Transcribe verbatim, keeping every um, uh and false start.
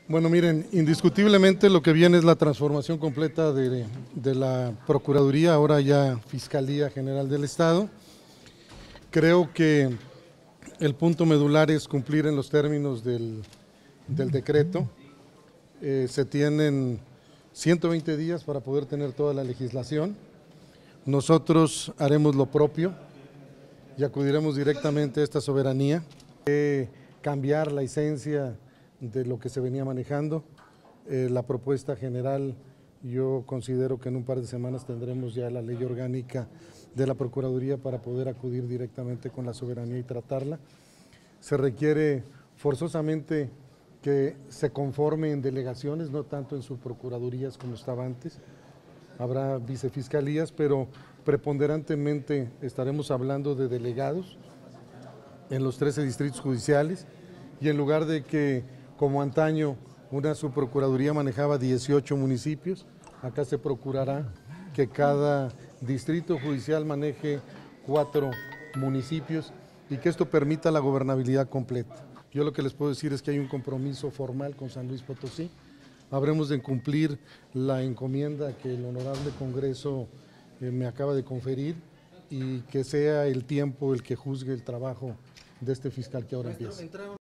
Bueno, miren, indiscutiblemente lo que viene es la transformación completa de, de la Procuraduría, ahora ya Fiscalía General del Estado. Creo que el punto medular es cumplir en los términos del, del decreto. Eh, se tienen ciento veinte días para poder tener toda la legislación. Nosotros haremos lo propio y acudiremos directamente a esta soberanía. Eh, cambiar la esencia de lo que se venía manejando. Eh, la propuesta general, yo considero que en un par de semanas tendremos ya la ley orgánica de la Procuraduría para poder acudir directamente con la soberanía y tratarla. Se requiere forzosamente que se conforme en delegaciones, no tanto en subprocuradurías como estaba antes. Habrá vicefiscalías, pero preponderantemente estaremos hablando de delegados en los trece distritos judiciales, y en lugar de que, como antaño, una subprocuraduría manejaba dieciocho municipios, acá se procurará que cada distrito judicial maneje cuatro municipios y que esto permita la gobernabilidad completa. Yo lo que les puedo decir es que hay un compromiso formal con San Luis Potosí. Habremos de cumplir la encomienda que el Honorable Congreso eh, me acaba de conferir, y que sea el tiempo el que juzgue el trabajo de este fiscal que ahora empieza.